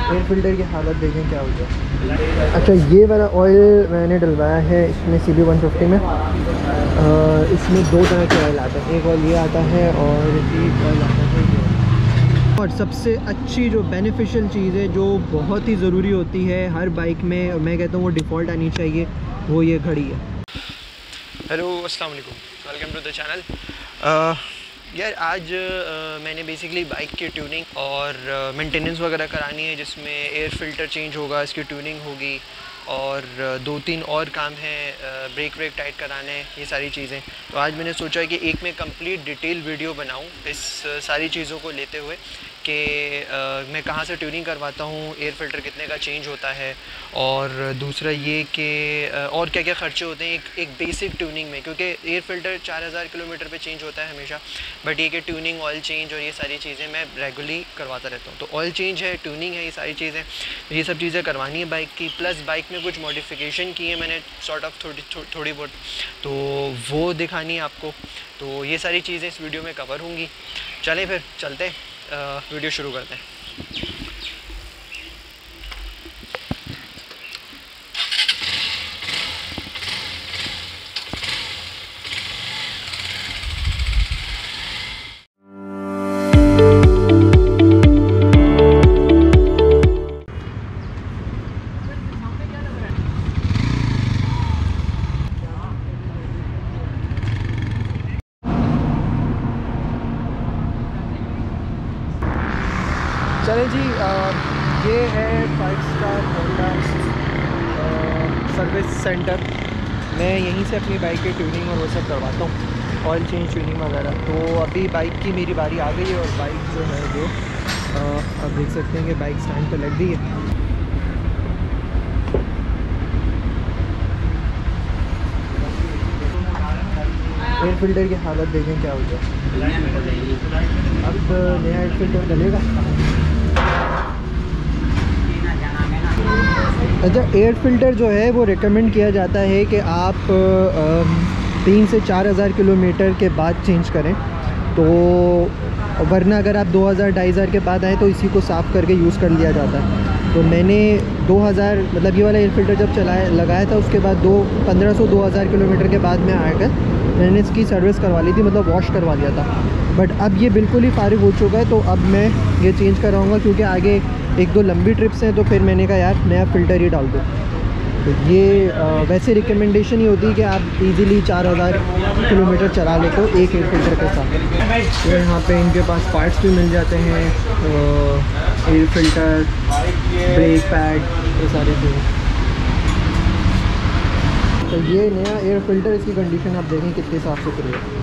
Air filter की हालत देखें क्या हो गया। अच्छा, ये वाला ऑयल मैंने डलवाया है इसमें CB 150 में। इसमें दो तरह के ऑयल आते हैं, एक ऑयल ये आता है और एक ऑयल आता है ये। और सबसे अच्छी जो बेनिफिशियल चीज़ है, जो बहुत ही ज़रूरी होती है हर बाइक में, और मैं कहता हूँ वो डिफ़ॉल्ट आनी चाहिए, वो ये घड़ी है। हेलो, अस्सलाम वालेकुम, वेलकम टू द चैनल। यार आज मैंने बेसिकली बाइक की ट्यूनिंग और मेंटेनेंस वगैरह करानी है, जिसमें एयर फ़िल्टर चेंज होगा, इसकी ट्यूनिंग होगी और 2-3 और काम हैं, ब्रेक टाइट कराने हैं, ये सारी चीज़ें। तो आज मैंने सोचा कि एक मैं कंप्लीट डिटेल वीडियो बनाऊं इस सारी चीज़ों को लेते हुए कि मैं कहाँ से ट्यूनिंग करवाता हूँ, एयर फ़िल्टर कितने का चेंज होता है, और दूसरा ये कि और क्या क्या ख़र्चे होते हैं एक बेसिक ट्यूनिंग में, क्योंकि एयर फ़िल्टर 4000 किलोमीटर पे चेंज होता है हमेशा, बट ये कि ट्यूनिंग, ऑयल चेंज और ये सारी चीज़ें मैं रेगुलरली करवाता रहता हूँ। तो ऑयल चेंज है, ट्यूनिंग है, ये सारी चीज़ें, ये सब चीज़ें करवानी है बाइक की। प्लस बाइक में कुछ मॉडिफिकेशन की है मैंने सॉर्ट ऑफ थोड़ी बहुत, तो वो दिखानी है आपको। तो ये सारी चीज़ें इस वीडियो में कवर होंगी। चलें फिर चलते वीडियो शुरू करते हैं। चलें जी, ये है 5 स्टार होंडा सर्विस सेंटर। मैं यहीं से अपनी बाइक की ट्यूनिंग और वो सब करवाता हूँ, ऑयल चेंज, ट्यूनिंग वगैरह। तो अभी बाइक की मेरी बारी आ गई है और बाइक जो है वो आप देख सकते हैं कि बाइक स्टैंड पे लग गई है। एयर फिल्टर की हालत देखें क्या हो गया। अब नया एयर फिल्टर डलेगा। अच्छा, एयर फ़िल्टर जो है वो रिकमेंड किया जाता है कि आप 3 से 4000 किलोमीटर के बाद चेंज करें। तो वरना अगर आप 2000-2500 के बाद आए तो इसी को साफ़ करके यूज़ कर लिया जाता है। तो मैंने 2000 मतलब ये वाला एयर फ़िल्टर जब लगाया था, उसके बाद 1500-2000 किलोमीटर के बाद में आकर मैंने इसकी सर्विस करवा ली थी, मतलब वॉश करवा लिया था। बट अब ये बिल्कुल ही फारिग हो चुका है, तो अब मैं ये चेंज कराऊँगा, क्योंकि आगे 1-2 लंबी ट्रिप्स हैं। तो फिर मैंने कहा यार नया फ़िल्टर ही डाल दो। तो ये वैसे रिकमेंडेशन ही होती है कि आप इजीली 4000 किलोमीटर चला ले तो एक एयर फ़िल्टर के साथ। तो यहाँ पे इनके पास पार्ट्स भी मिल जाते हैं, एयर फ़िल्टर, ब्रेक पैड, ये सारी चीज़ें। तो ये नया एयर फ़िल्टर, इसकी कंडीशन आप देखें कितनी साफ़ सुथरी है।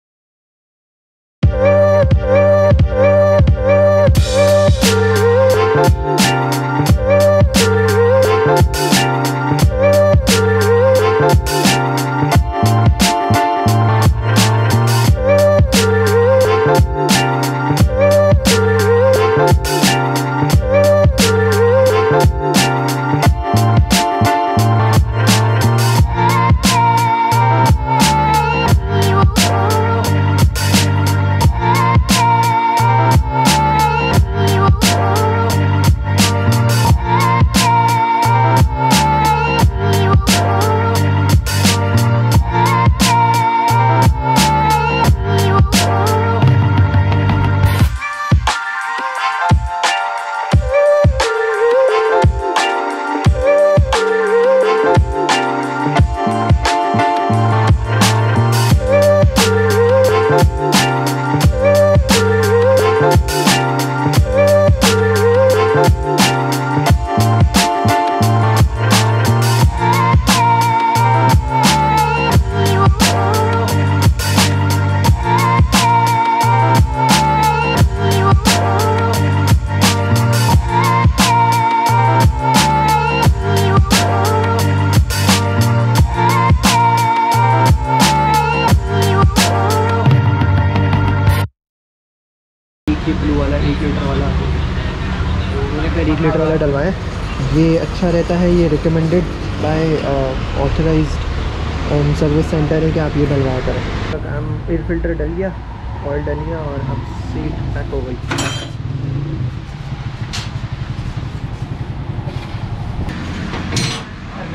ये ब्लू वाला 1 लीटर वाला, मैंने फिर 1 लीटर वाला डलवाएं। ये अच्छा रहता है, ये recommended by authorised service centre है कि आप ये डलवाया करें। हम एयर फिल्टर डल गया, ऑयल डल गया और अब सीट पैक हो गई।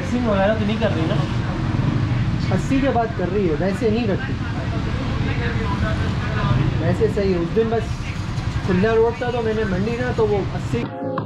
सर्विसिंग वगैरह तो नहीं कर रही ना? 80 के बाद कर रही है, वैसे नहीं करती, वैसे सही है। उस दिन बस खुला रोड था तो मैंने मंडी ना, तो वो 80।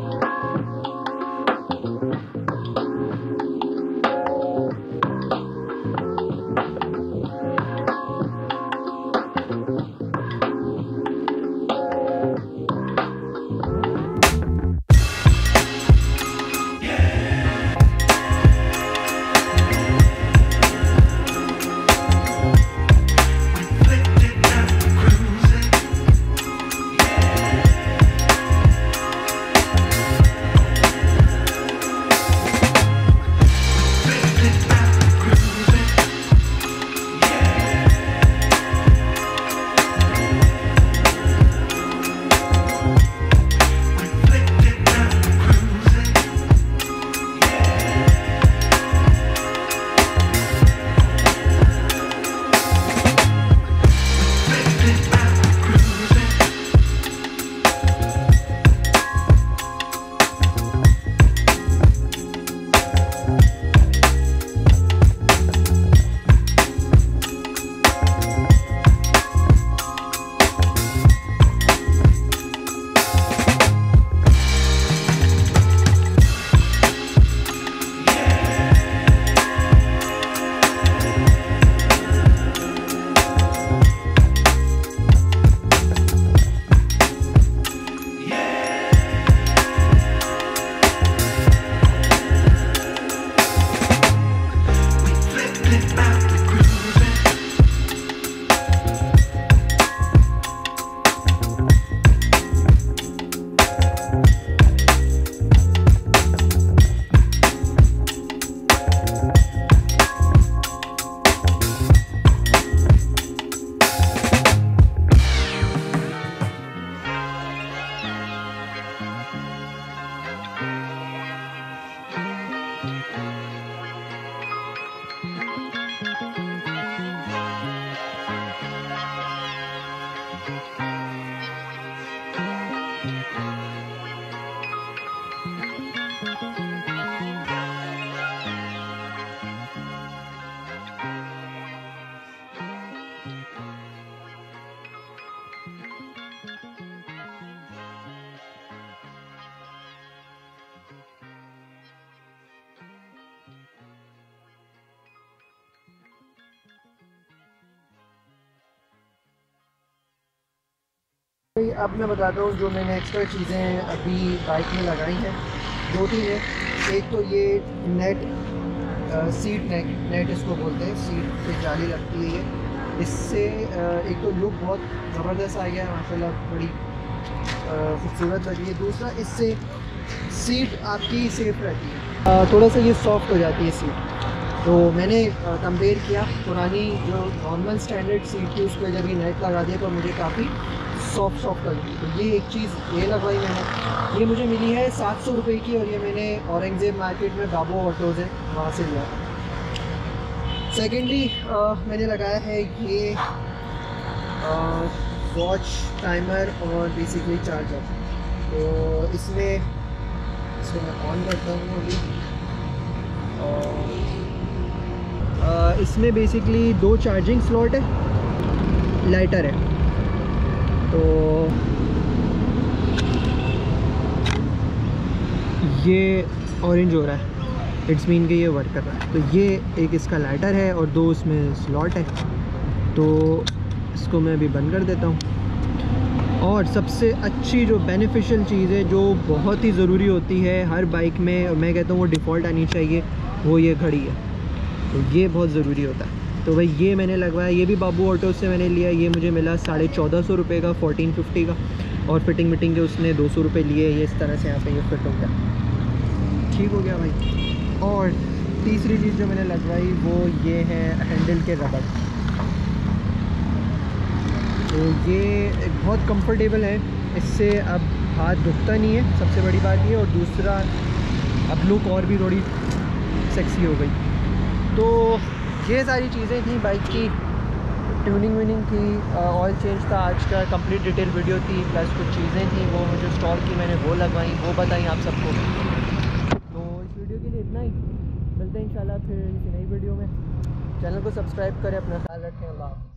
अब मैं बताता हूँ जो मैंने एक्स्ट्रा चीज़ें अभी बाइक में लगाई हैं, 2-3 है। एक तो ये नेट, सीट नेट इसको बोलते हैं, सीट पे जाली लगती है ये। इससे एक तो लुक बहुत ज़बरदस्त आ गया है माशाल्लाह, बड़ी खूबसूरत लगी है। दूसरा, इससे सीट आपकी सेफ रहती है, थोड़ा सा ये सॉफ्ट हो जाती है सीट। तो मैंने कंपेयर किया पुरानी जो नॉर्मल स्टैंडर्ड सीट थी उस पर जब ये नेट लगा दिया तो मुझे काफ़ी सॉफ्ट लगी। तो ये एक चीज़ ये लगवाई मैंने, ये मुझे मिली है 700 रुपये की, और ये मैंने औरंगज़ेब मार्केट में बाबू ऑटोज़ है वहाँ से लिया। सेकेंडली मैंने लगाया है ये वॉच टाइमर और बेसिकली चार्जर। तो इसमें मैं ऑन करता हूँ अभी। इसमें बेसिकली 2 चार्जिंग स्लॉट है, लाइटर है। तो ये ऑरेंज हो रहा है, इट्स मीन कि ये वर्क कर रहा है। तो ये एक इसका लाइटर है और 2 इसमें स्लॉट है। तो इसको मैं अभी बंद कर देता हूँ। और सबसे अच्छी जो बेनिफिशियल चीज़ है, जो बहुत ही ज़रूरी होती है हर बाइक में, और मैं कहता हूँ वो डिफ़ॉल्ट आनी चाहिए, वो ये घड़ी है। तो ये बहुत ज़रूरी होता है। तो भाई ये मैंने लगवाया, ये भी बाबू ऑटो से मैंने लिया। ये मुझे मिला 1450 रुपये का, 1450 का, और फिटिंग के उसने 200 रुपये लिए। ये इस तरह से यहाँ पे ये फिट हो गया, ठीक हो गया भाई। और तीसरी चीज़ जो मैंने लगवाई वो ये है हैंडल के रबड़। तो ये बहुत कंफर्टेबल है, इससे अब हाथ दुखता नहीं है, सबसे बड़ी बात ये। और दूसरा, अब लुक और भी थोड़ी सेक्सी हो गई। तो ये सारी चीज़ें थी बाइक की, ट्यूनिंग व्यूनिंग थी, ऑयल चेंज था आज का, कंप्लीट डिटेल वीडियो थी, प्लस कुछ चीज़ें थी वो मुझे इंस्टॉल की मैंने, वो लगवाई, वो बताई आप सबको। तो इस वीडियो के लिए इतना ही। मिलते हैं इंशाल्लाह फिर किसी नई वीडियो में। चैनल को सब्सक्राइब करें, अपना ख्याल रखें। अल्लाह हाफ़िज़।